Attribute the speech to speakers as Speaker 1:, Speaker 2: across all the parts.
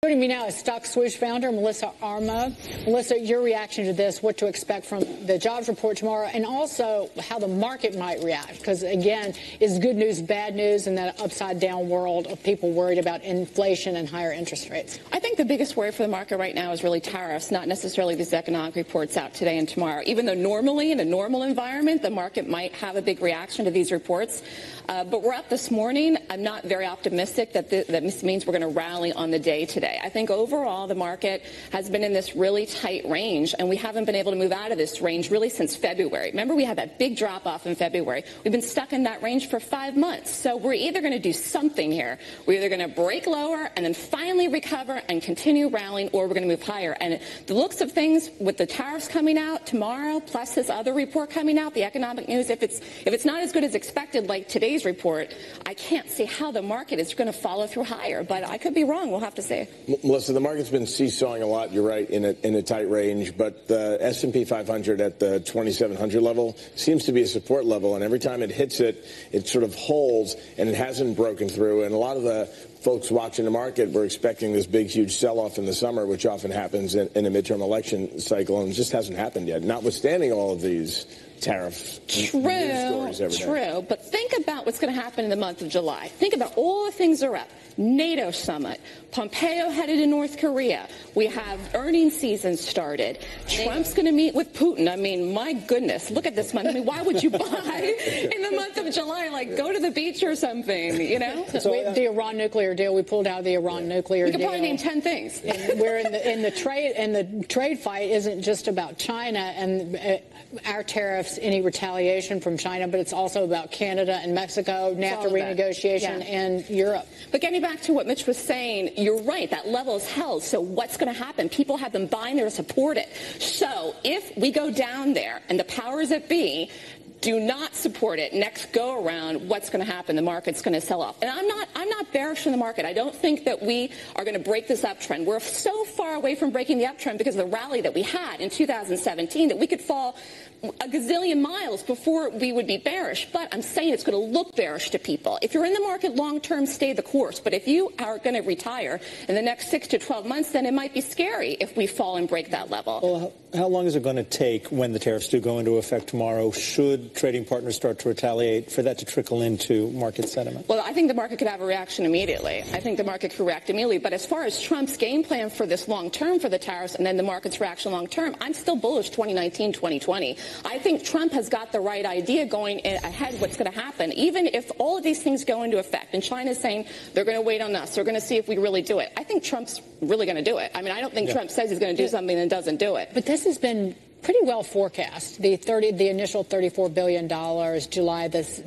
Speaker 1: Joining me now is Stock Swoosh founder Melissa Armo. Melissa, your reaction to this, what to expect from the jobs report tomorrow, and also how the market might react. Because, again, is good news bad news in that upside-down world of people worried about inflation and higher interest rates?
Speaker 2: I think the biggest worry for the market right now is really tariffs, not necessarily these economic reports out today and tomorrow. Even though normally in a normal environment, the market might have a big reaction to these reports. But we're up this morning. I'm not very optimistic that this means we're going to rally on the day today. I think overall the market has been in this really tight range, and we haven't been able to move out of this range really since February. Remember, we had that big drop-off in February. We've been stuck in that range for 5 months. So we're either going to do something here. We're either going to break lower and then finally recover and continue rallying, or we're going to move higher. And the looks of things with the tariffs coming out tomorrow, plus this other report coming out, the economic news, if it's not as good as expected like today's report, I can't see how the market is going to follow through higher. But I could be wrong. We'll have to see.
Speaker 3: Melissa, the market's been seesawing a lot, you're right, in a tight range, but the S&P 500 at the 2,700 level seems to be a support level, and every time it hits it, it sort of holds, and it hasn't broken through, and a lot of the folks watching the market were expecting this big, huge sell-off in the summer, which often happens in a midterm election cycle, and it just hasn't happened yet, notwithstanding all of these tariff news stories every day.
Speaker 2: True, but think about what's going to happen in the month of July. Think about all the things are up. NATO summit, Pompeo headed to North Korea. We have earnings season started. Trump's going to meet with Putin. I mean, my goodness, look at this month. I mean, why would you buy in the month of July? Like, go to the beach or something, you know?
Speaker 1: The Iran nuclear deal, we pulled out the Iran nuclear deal.
Speaker 2: We could probably name 10 things.
Speaker 1: And we're in the trade fight isn't just about China and our tariffs, any retaliation from China, but it's also about Canada and Mexico, NAFTA renegotiation, and Europe.
Speaker 2: But getting back to what Mitch was saying, you're right, that level is held. So what's going to happen? People have been buying there to support it. So if we go down there and the powers that be do not support it next go around, what's going to happen? The market's going to sell off. And I'm not bearish in the market. I don't think that we are going to break this uptrend. We're so far away from breaking the uptrend because of the rally that we had in 2017 that we could fall a gazillion miles before we would be bearish. But I'm saying it's going to look bearish to people. If you're in the market long term, stay the course. But if you are going to retire in the next 6 to 12 months, then it might be scary if we fall and break that level.
Speaker 4: Well, how long is it going to take when the tariffs do go into effect tomorrow? Should trading partners start to retaliate for that to trickle into market sentiment?
Speaker 2: Well, I think the market could have a reaction immediately. I think the market could react immediately. But as far as Trump's game plan for this long term for the tariffs and then the market's reaction long term, I'm still bullish 2019, 2020. I think Trump has got the right idea going ahead what's going to happen, even if all of these things go into effect. And China's saying they're going to wait on us. They're going to see if we really do it. I think Trump's really going to do it. I mean, I don't think Trump says he's going to do something and doesn't do it.
Speaker 1: But this has been pretty well forecast. The initial $34 billion July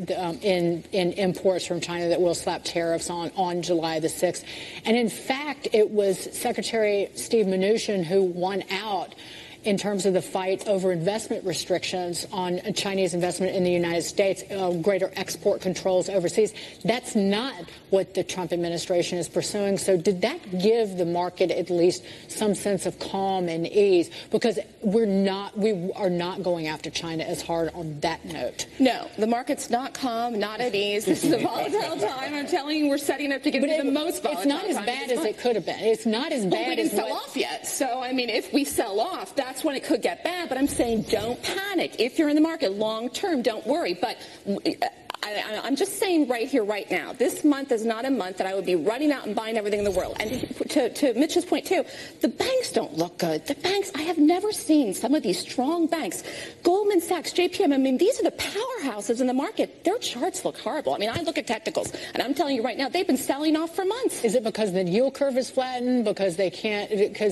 Speaker 1: in imports from China that will slap tariffs on July the 6th. And in fact, it was Secretary Steve Mnuchin who won out in terms of the fight over investment restrictions on Chinese investment in the United States, greater export controls overseas. That's not what the Trump administration is pursuing. So did that give the market at least some sense of calm and ease? Because we are not going after China as hard on that note.
Speaker 2: No, the market's not calm, not at ease. This is a volatile time. I'm telling you, we're setting up to get into the most volatile
Speaker 1: time. It's not as bad as it could have been. It's not as bad
Speaker 2: we didn't sell off yet. So, I mean, if we sell off, that's when it could get bad. But I'm saying don't panic. If you're in the market long term, don't worry. But I'm just saying right here, right now, this month is not a month that I would be running out and buying everything in the world. And to Mitch's point, too, the banks don't look good. The banks, I have never seen some of these strong banks. Goldman Sachs, JPM, I mean, these are the powerhouses in the market. Their charts look horrible. I mean, I look at technicals, and I'm telling you right now, they've been selling off for months.
Speaker 1: Is it because the yield curve is flattened, because they can't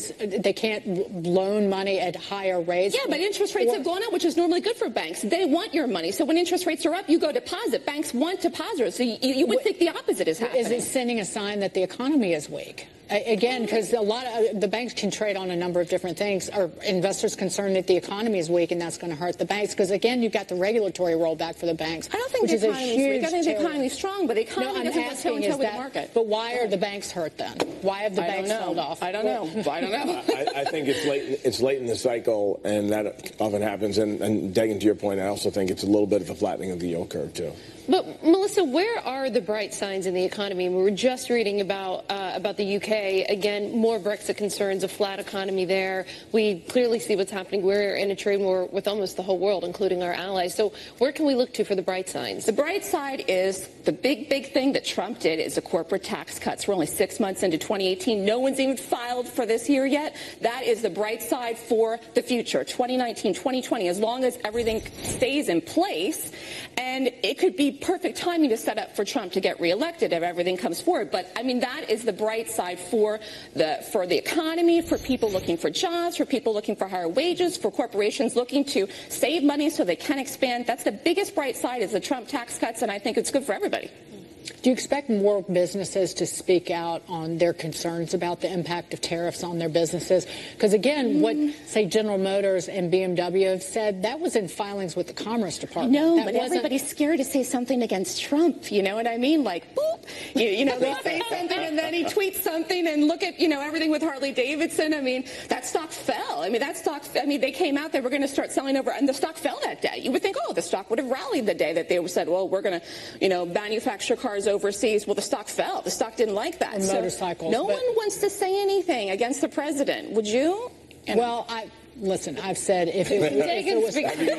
Speaker 1: loan money at higher rates?
Speaker 2: Yeah, but interest rates have gone up, which is normally good for banks. They want your money. So when interest rates are up, you go deposit. Banks want depositors. So you would think the opposite is happening.
Speaker 1: Is it sending a sign that the economy is weak? Again, because a lot of the banks can trade on a number of different things. Are investors concerned that the economy is weak and that's going to hurt the banks? Because, again, you've got the regulatory rollback for the banks.
Speaker 2: I don't think the economy is weak. I think the economy is strong, but the economy doesn't go toe in toe with the market.
Speaker 1: But why are the banks hurt then? Why have the banks sold off?
Speaker 2: I don't know.
Speaker 3: I think it's late in the cycle, and that often happens. And Dagan, to your point, I also think it's a little bit of a flattening of the yield curve, too.
Speaker 5: But, Melissa, where are the bright signs in the economy? We were just reading about the UK UK, again, more Brexit concerns, a flat economy there. We clearly see what's happening. We're in a trade war with almost the whole world, including our allies. So where can we look to for the bright signs?
Speaker 2: The bright side is the big thing that Trump did is the corporate tax cuts. We're only 6 months into 2018. No one's even filed for this year yet. That is the bright side for the future, 2019, 2020, as long as everything stays in place. And it could be perfect timing to set up for Trump to get reelected if everything comes forward. But, I mean, that is the bright side for the economy, for people looking for jobs, for people looking for higher wages, for corporations looking to save money so they can expand. That's the biggest bright side is the Trump tax cuts, and I think it's good for everybody.
Speaker 1: Do you expect more businesses to speak out on their concerns about the impact of tariffs on their businesses? Because, again, what, say, General Motors and BMW have said, that was in filings with the Commerce Department.
Speaker 2: No, but everybody's scared to say something against Trump. You know what I mean? Like, boop, you know, they say something and then he tweets something and look at, you know, everything with Harley Davidson. I mean, that stock fell. I mean, they came out, they were going to start selling over, and the stock fell that day. You would think, oh, the stock would have rallied the day that they said, well, we're going to, you know, manufacture cars overseas. Well, the stock fell. The stock didn't like that.
Speaker 1: And motorcycles.
Speaker 2: No one wants to say anything against the president. Would you?
Speaker 1: Well, listen, I've said if it was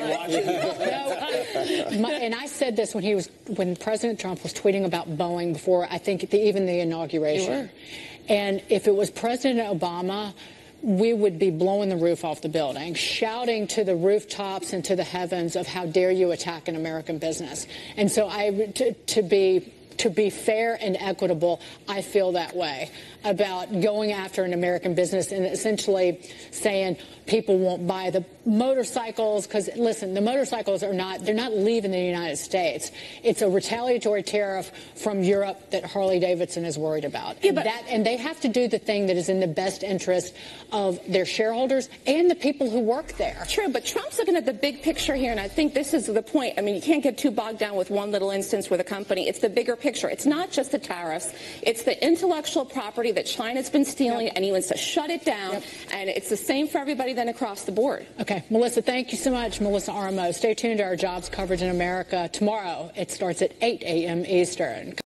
Speaker 1: and I said this when President Trump was tweeting about Boeing before, I think even the inauguration. And if it was President Obama, we would be blowing the roof off the building, shouting to the rooftops and to the heavens of how dare you attack an American business. And so to be fair and equitable, I feel that way about going after an American business and essentially saying people won't buy the motorcycles because, listen, the motorcycles they're not leaving the United States. It's a retaliatory tariff from Europe that Harley Davidson is worried about. Yeah, and they have to do the thing that is in the best interest of their shareholders and the people who work there.
Speaker 2: True, but Trump's looking at the big picture here, and I think this is the point. I mean, you can't get too bogged down with one little instance with a company. It's the bigger picture. It's not just the tariffs. It's the intellectual property that China's been stealing, and he wants to shut it down, and it's the same for everybody then across the board.
Speaker 1: Okay, Melissa, thank you so much. Melissa Armo. Stay tuned to our jobs coverage in America. Tomorrow, it starts at 8 a.m. Eastern.